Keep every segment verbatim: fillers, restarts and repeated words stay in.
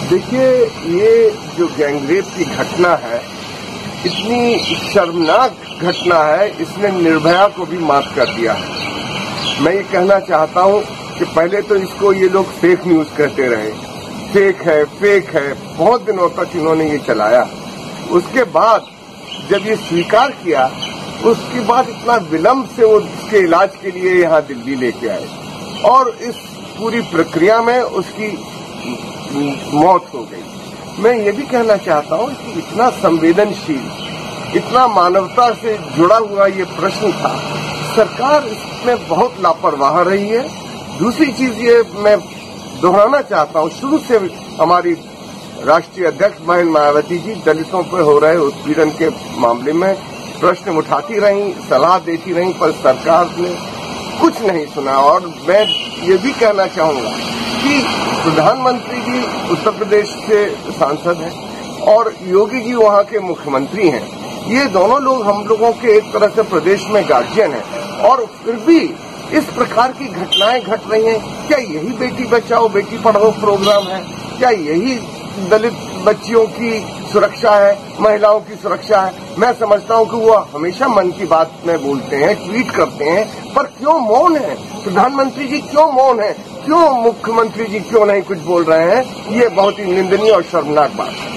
देखिए, ये जो गैंगरेप की घटना है, इतनी शर्मनाक घटना है, इसने निर्भया को भी माफ कर दिया है। मैं ये कहना चाहता हूं कि पहले तो इसको ये लोग फेक न्यूज कहते रहे, फेक है फेक है, बहुत दिनों तक इन्होंने ये चलाया। उसके बाद जब ये स्वीकार किया, उसके बाद इतना विलंब से वो उसके इलाज के लिए यहाँ दिल्ली लेके आए और इस पूरी प्रक्रिया में उसकी मौत हो गई। मैं ये भी कहना चाहता हूं कि इतना संवेदनशील, इतना मानवता से जुड़ा हुआ ये प्रश्न था, सरकार इसमें बहुत लापरवाह रही है। दूसरी चीज ये मैं दोहराना चाहता हूं, शुरू से हमारी राष्ट्रीय अध्यक्ष बहन मायावती जी दलितों पर हो रहे उत्पीड़न के मामले में प्रश्न उठाती रही, सलाह देती रही, पर सरकार ने कुछ नहीं सुना। और मैं ये भी कहना चाहूंगा कि प्रधानमंत्री जी उत्तर प्रदेश के सांसद हैं और योगी जी वहां के मुख्यमंत्री हैं। ये दोनों लोग हम लोगों के एक तरह से प्रदेश में गार्जियन हैं, और फिर भी इस प्रकार की घटनाएं घट रही हैं। क्या यही बेटी बचाओ बेटी पढ़ाओ प्रोग्राम है? क्या यही दलित बच्चियों की सुरक्षा है, महिलाओं की सुरक्षा है? मैं समझता हूं कि वो हमेशा मन की बात में बोलते हैं, ट्वीट करते हैं, पर क्यों मौन है? प्रधानमंत्री जी क्यों मौन है? क्यों मुख्यमंत्री जी क्यों नहीं कुछ बोल रहे हैं? ये बहुत ही निंदनीय और शर्मनाक बात है।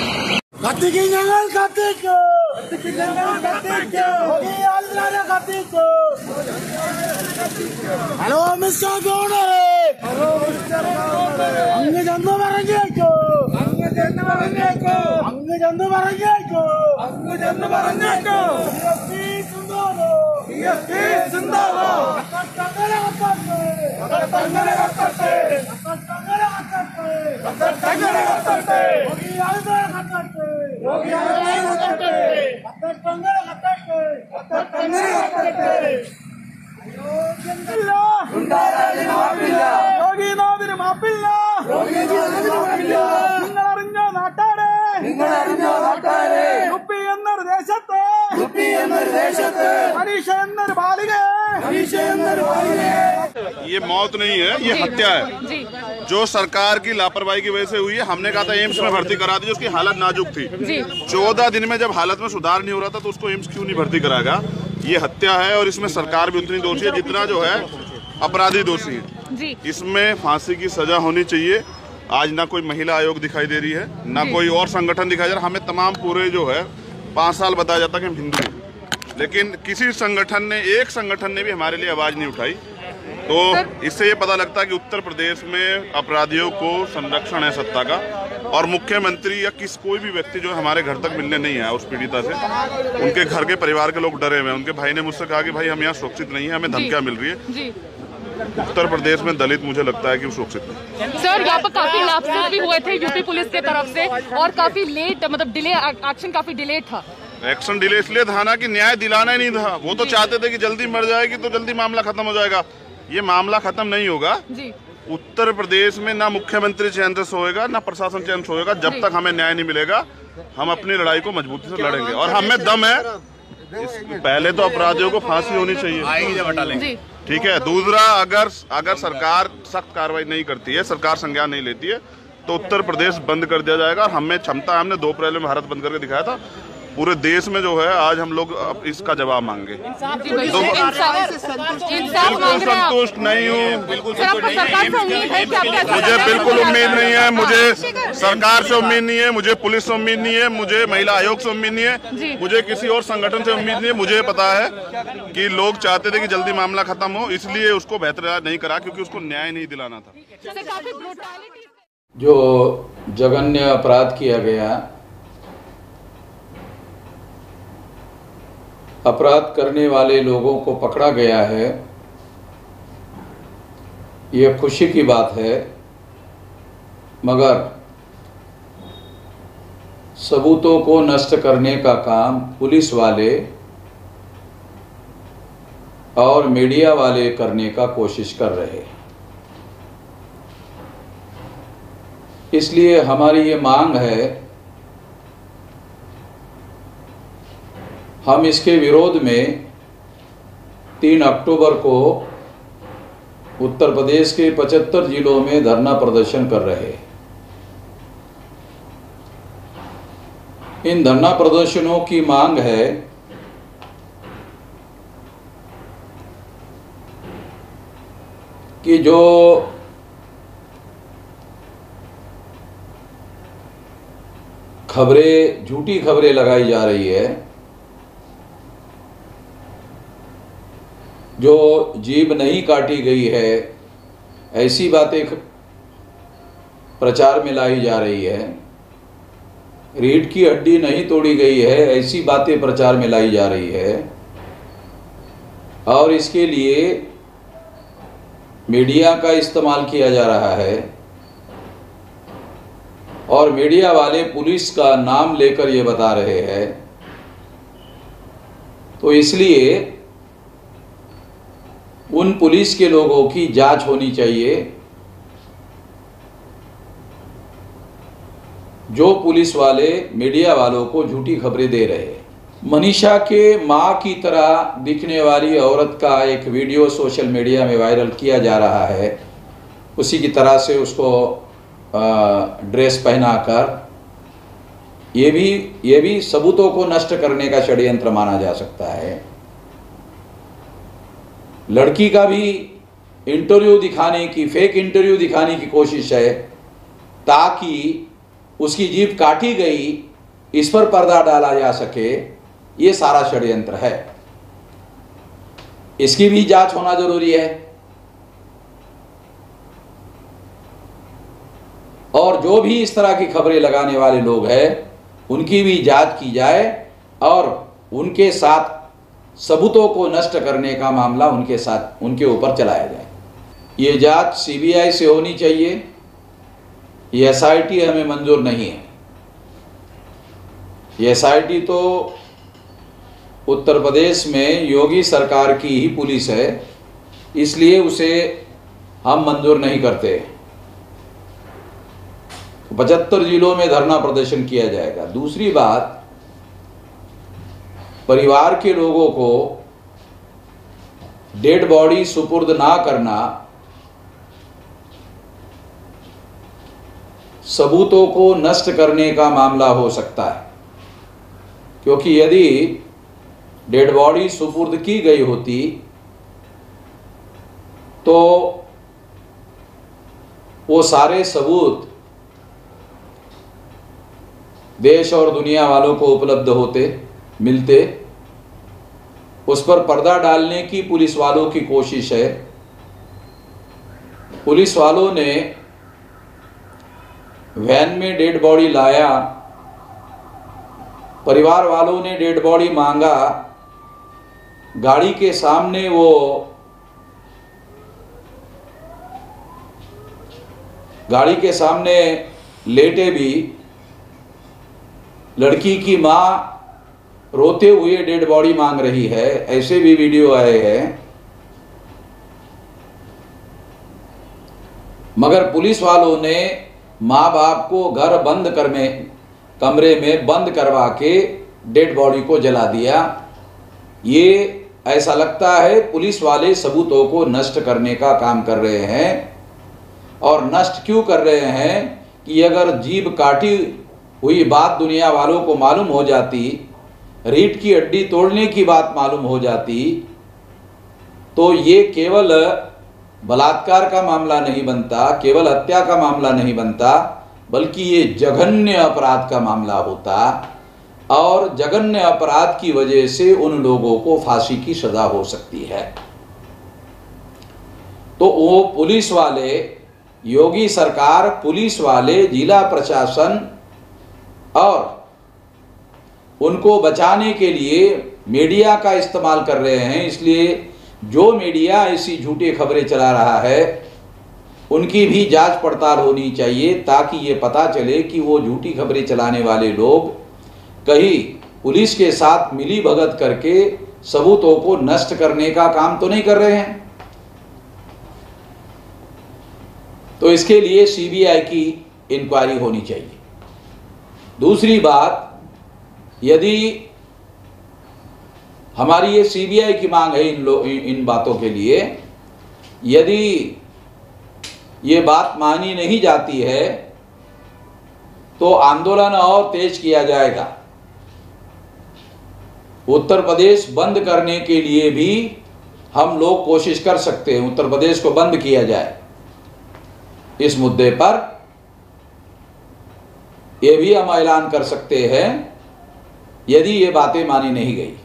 ഹലോ മിസ്റ്റർ ഗവർണറെ, ഹലോ മിസ്റ്റർ ഗവർണറെ, അങ്ങ് ചെന്ന് പറഞ്ഞേക്കോ, അങ്ങ് ചെന്ന് പറഞ്ഞേക്കോ, അങ്ങ് ചെന്ന് പറഞ്ഞേക്കോ, അങ്ങ് ചെന്ന് പറഞ്ഞേക്കോ. തങ്ങളെ കത്തട്ടെ, തങ്ങളെ കത്തട്ടെ, തങ്ങളെ കത്തട്ടെ, തങ്ങളെ കത്തട്ടെ, യോഗിയാതെ കത്തട്ടെ, യോഗിയാതെ കത്തട്ടെ, തങ്ങളെ കത്തട്ടെ, തങ്ങളെ കത്തട്ടെ. യോഗിനാഥിന് മാപ്പില്ല, നിങ്ങളറിഞ്ഞോ നാട്ടാരെ, നിങ്ങളറിഞ്ഞോ നാട്ടാരെ, യുപി എന്നൊരു ദേശത്ത്, യുപി എന്നൊരു ദേശത്ത്, ഹരീഷ എന്നൊരു ബാലിക, ഹരീഷ എന്നൊരു ബാലിക. ये मौत नहीं है, ये हत्या है जो सरकार की लापरवाही की वजह से हुई है। हमने कहा था एम्स में भर्ती करा दी, उसकी हालत नाजुक थी। चौदह दिन में जब हालत में सुधार नहीं हो रहा था तो उसको एम्स क्यों नहीं भर्ती कराएगा? ये हत्या है और इसमें सरकार भी उतनी दोषी है जितना जो है अपराधी दोषी है। इसमें फांसी की सजा होनी चाहिए। आज ना कोई महिला आयोग दिखाई दे रही है, ना कोई और संगठन दिखाई दे रहा। हमें तमाम पूरे जो है पाँच साल बताया जाता कि हम हिंदू हैं, लेकिन किसी संगठन ने, एक संगठन ने भी हमारे लिए आवाज नहीं उठाई। तो इससे ये पता लगता है कि उत्तर प्रदेश में अपराधियों को संरक्षण है सत्ता का, और मुख्यमंत्री या किस कोई भी व्यक्ति जो हमारे घर तक मिलने नहीं आया उस पीड़िता से, उनके घर के परिवार के लोग डरे हुए हैं। उनके भाई ने मुझसे कहा कि भाई हम यहाँ सुरक्षित नहीं है, हमें धमकियाँ मिल रही है। उत्तर प्रदेश में दलित मुझे लगता है कि वो सुरक्षित नहीं। सर, यहाँ पर काफी लापरवाही भी हुए थे यूपी पुलिस के तरफ से, और काफी लेट, मतलब डिले, एक्शन काफी डिले था। एक्शन डिले इसलिए था ना कि न्याय दिलाना ही नहीं था। वो तो चाहते थे कि जल्दी मर जाएगी तो जल्दी मामला खत्म हो जाएगा। ये मामला खत्म नहीं होगा जी। उत्तर प्रदेश में ना मुख्यमंत्री चैन से सोएगा, ना प्रशासन चैन से सोएगा जब तक हमें न्याय नहीं मिलेगा। हम अपनी लड़ाई को मजबूती से लड़ेंगे और हमें दम है। पहले तो अपराधियों को फांसी होनी चाहिए, ठीक है। दूसरा, अगर अगर सरकार सख्त कार्रवाई नहीं करती है, सरकार संज्ञान नहीं लेती है, तो उत्तर प्रदेश बंद कर दिया जाएगा। और हमें क्षमता, हमने दो अप्रैल में भारत बंद करके दिखाया था। पूरे देश में जो है आज हम लोग इसका जवाब मांगे। संतुष्ट नहीं हूँ, मुझे बिल्कुल उम्मीद नहीं है। मुझे सरकार से उम्मीद नहीं है, मुझे पुलिस से उम्मीद नहीं है, मुझे महिला आयोग से उम्मीद नहीं है, मुझे किसी और संगठन से उम्मीद नहीं है। मुझे पता है कि लोग चाहते थे कि जल्दी मामला खत्म हो, इसलिए उसको बेहतर नहीं करा, क्योंकि उसको न्याय नहीं दिलाना था। जो जघन्य अपराध किया गया, अपराध करने वाले लोगों को पकड़ा गया है, यह खुशी की बात है। मगर सबूतों को नष्ट करने का काम पुलिस वाले और मीडिया वाले करने का कोशिश कर रहे हैं। इसलिए हमारी ये मांग है, हम इसके विरोध में तीन अक्टूबर को उत्तर प्रदेश के पचहत्तर जिलों में धरना प्रदर्शन कर रहे हैं। इन धरना प्रदर्शनों की मांग है कि जो खबरें, झूठी खबरें लगाई जा रही है, जो जीभ नहीं काटी गई है, ऐसी बातें प्रचार में लाई जा रही है, रीढ़ की हड्डी नहीं तोड़ी गई है, ऐसी बातें प्रचार में लाई जा रही है, और इसके लिए मीडिया का इस्तेमाल किया जा रहा है और मीडिया वाले पुलिस का नाम लेकर ये बता रहे हैं। तो इसलिए उन पुलिस के लोगों की जांच होनी चाहिए जो पुलिस वाले मीडिया वालों को झूठी खबरें दे रहे हैं। मनीषा के मां की तरह दिखने वाली औरत का एक वीडियो सोशल मीडिया में वायरल किया जा रहा है। उसी की तरह से उसको ड्रेस पहनाकर ये भी ये भी सबूतों को नष्ट करने का षड्यंत्र माना जा सकता है। लड़की का भी इंटरव्यू दिखाने की, फेक इंटरव्यू दिखाने की कोशिश है ताकि उसकी जीभ काटी गई, इस पर पर्दा डाला जा सके। ये सारा षड्यंत्र है, इसकी भी जांच होना जरूरी है। और जो भी इस तरह की खबरें लगाने वाले लोग हैं उनकी भी जांच की जाए और उनके साथ सबूतों को नष्ट करने का मामला उनके साथ उनके ऊपर चलाया जाए। ये जांच सीबीआई से होनी चाहिए, ये एसआईटी हमें मंजूर नहीं है। ये एसआईटी तो उत्तर प्रदेश में योगी सरकार की ही पुलिस है, इसलिए उसे हम मंजूर नहीं करते। पचहत्तर जिलों में धरना प्रदर्शन किया जाएगा। दूसरी बात, परिवार के लोगों को डेड बॉडी सुपुर्द ना करना सबूतों को नष्ट करने का मामला हो सकता है, क्योंकि यदि डेड बॉडी सुपुर्द की गई होती तो वो सारे सबूत देश और दुनिया वालों को उपलब्ध होते, मिलते। उस पर पर्दा डालने की पुलिस वालों की कोशिश है। पुलिस वालों ने वैन में डेड बॉडी लाया, परिवार वालों ने डेड बॉडी मांगा, गाड़ी के सामने वो गाड़ी के सामने लेटे भी लड़की की मां रोते हुए डेड बॉडी मांग रही है, ऐसे भी वीडियो आए हैं। मगर पुलिस वालों ने माँ बाप को घर बंद कर में कमरे में बंद करवा के डेड बॉडी को जला दिया। ये ऐसा लगता है पुलिस वाले सबूतों को नष्ट करने का काम कर रहे हैं। और नष्ट क्यों कर रहे हैं कि अगर जीभ काटी हुई बात दुनिया वालों को मालूम हो जाती, रीढ़ की हड्डी तोड़ने की बात मालूम हो जाती, तो ये केवल बलात्कार का मामला नहीं बनता, केवल हत्या का मामला नहीं बनता, बल्कि ये जघन्य अपराध का मामला होता। और जघन्य अपराध की वजह से उन लोगों को फांसी की सजा हो सकती है। तो वो पुलिस वाले, योगी सरकार, पुलिस वाले, जिला प्रशासन और उनको बचाने के लिए मीडिया का इस्तेमाल कर रहे हैं। इसलिए जो मीडिया ऐसी झूठी खबरें चला रहा है उनकी भी जांच पड़ताल होनी चाहिए, ताकि ये पता चले कि वो झूठी खबरें चलाने वाले लोग कहीं पुलिस के साथ मिली भगत करके सबूतों को नष्ट करने का काम तो नहीं कर रहे हैं। तो इसके लिए सीबीआई की इंक्वायरी होनी चाहिए। दूसरी बात, यदि हमारी ये सीबीआई की मांग है इन लो इन बातों के लिए, यदि ये बात मानी नहीं जाती है तो आंदोलन और तेज किया जाएगा। उत्तर प्रदेश बंद करने के लिए भी हम लोग कोशिश कर सकते हैं, उत्तर प्रदेश को बंद किया जाए। इस मुद्दे पर यह भी हम ऐलान कर सकते हैं यदि ये बातें मानी नहीं गई।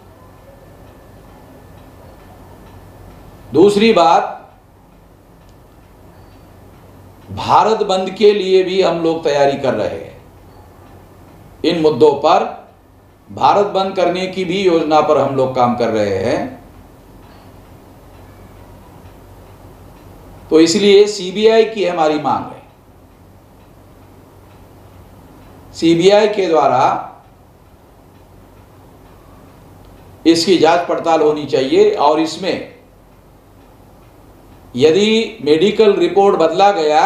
दूसरी बात, भारत बंद के लिए भी हम लोग तैयारी कर रहे हैं। इन मुद्दों पर भारत बंद करने की भी योजना पर हम लोग काम कर रहे हैं। तो इसलिए सीबीआई की हमारी मांग है, सीबीआई के द्वारा इसकी जांच पड़ताल होनी चाहिए और इसमें यदि मेडिकल रिपोर्ट बदला गया,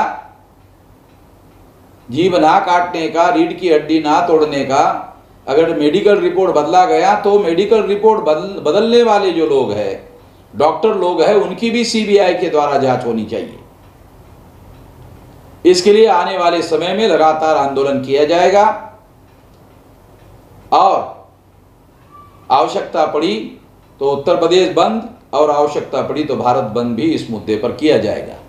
जीभ ना काटने का, रीढ़ की हड्डी ना तोड़ने का, अगर मेडिकल रिपोर्ट बदला गया तो मेडिकल रिपोर्ट बदल बदलने वाले जो लोग हैं, डॉक्टर लोग हैं, उनकी भी सीबीआई के द्वारा जांच होनी चाहिए। इसके लिए आने वाले समय में लगातार आंदोलन किया जाएगा और आवश्यकता पड़ी तो उत्तर प्रदेश बंद और आवश्यकता पड़ी तो भारत बंद भी इस मुद्दे पर किया जाएगा।